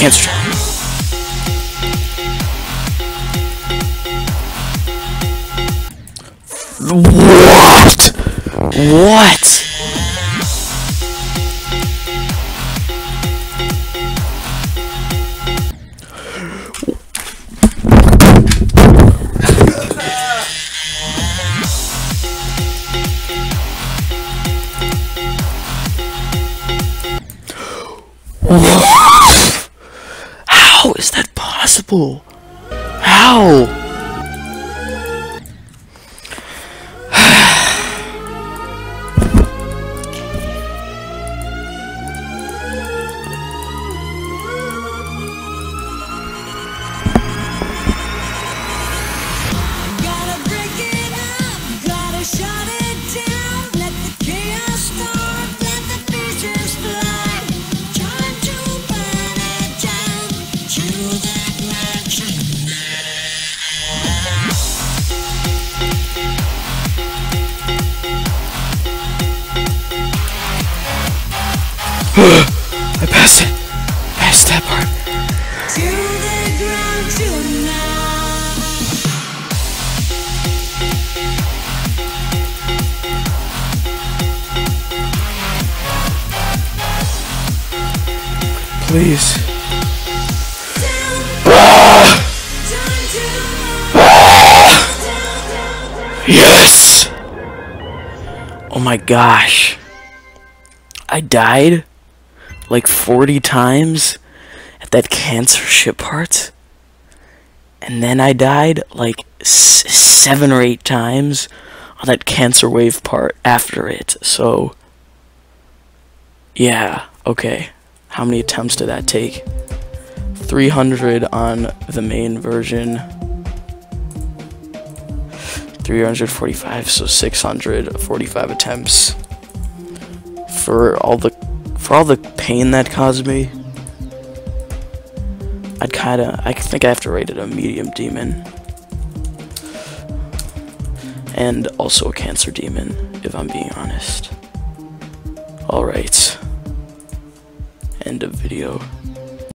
cancer. What? What? How is that possible? How? I passed it. Passed that part. To the ground tonight. Please. Yes! Oh my gosh. I died like 40 times at that cancer ship part, and then I died like 7 or 8 times on that cancer wave part after it. So yeah, okay, how many attempts did that take? 300 on the main version, 345, so 645 attempts for all the pain that caused me. I think I have to rate it a medium demon, and also a cancer demon, if I'm being honest. Alright, end of video.